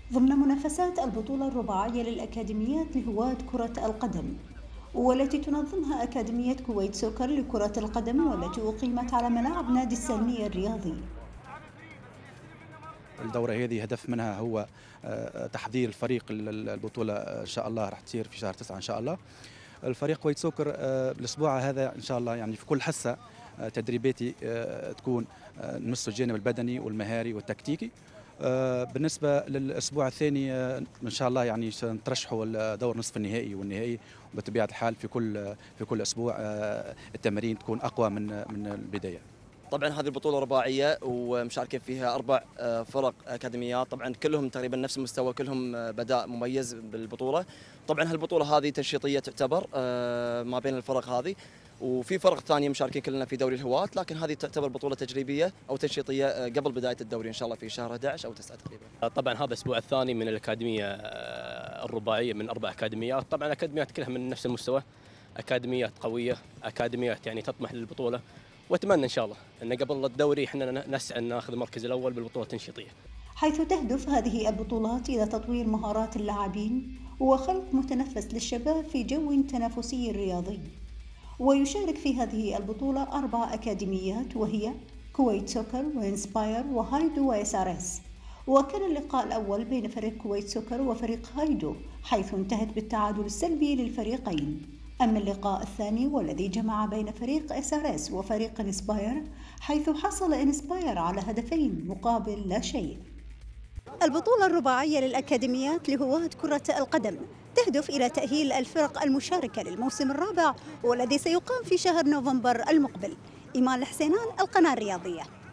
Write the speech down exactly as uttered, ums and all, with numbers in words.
ضمن منافسات البطولة الرباعية للأكاديميات لهواة كرة القدم، والتي تنظمها أكاديمية كويت سوكر لكرة القدم، والتي أقيمت على ملاعب نادي السلمية الرياضي. الدورة هذه هدف منها هو آه، تحضير الفريق البطولة إن شاء الله راح تصير في شهر تسعة إن شاء الله. الفريق كويت سوكر آه، الأسبوع هذا إن شاء الله يعني في كل حصة آه، تدريباتي آه، تكون آه، نمس الجانب البدني والمهاري والتكتيكي. آه، بالنسبة للأسبوع الثاني آه، إن شاء الله يعني سنترشحوا دور نصف النهائي والنهائي، وبطبيعة الحال في كل في كل أسبوع آه، التمارين تكون أقوى من من البداية. طبعا هذه البطولة رباعية ومشاركين فيها أربع آه، فرق أكاديميات، طبعا كلهم تقريبا نفس المستوى، كلهم آه، بداء مميز بالبطولة. طبعا هالبطولة هذه تنشيطية تعتبر آه، ما بين الفرق هذه، وفي فرق ثانية مشاركين كلنا في دوري الهواة، لكن هذه تعتبر بطولة تجريبية أو تنشيطية آه، قبل بداية الدوري إن شاء الله في شهر أحد عشر أو تسعة تقريبا. طبعا هذا الاسبوع الثاني من الاكاديميه الرباعيه من اربع اكاديميات، طبعا الاكاديميات كلها من نفس المستوى، اكاديميات قويه، اكاديميات يعني تطمح للبطوله، واتمنى ان شاء الله ان قبل الدوري احنا نسعى ان ناخذ المركز الاول بالبطوله التنشيطيه. حيث تهدف هذه البطولات إلى تطوير مهارات اللاعبين وخلق متنفس للشباب في جو تنافسي رياضي. ويشارك في هذه البطولة أربع أكاديميات، وهي كويت سوكر وإنسباير وهايدو وإس آر إس. وكان اللقاء الأول بين فريق كويت سوكر وفريق هايدو، حيث انتهت بالتعادل السلبي للفريقين. أما اللقاء الثاني والذي جمع بين فريق إس آر إس وفريق إنسباير، حيث حصل إنسباير على هدفين مقابل لا شيء. البطولة الرباعية للأكاديميات لهواة كرة القدم تهدف إلى تأهيل الفرق المشاركة للموسم الرابع، والذي سيقام في شهر نوفمبر المقبل. إيمان الحسينان، القناة الرياضية.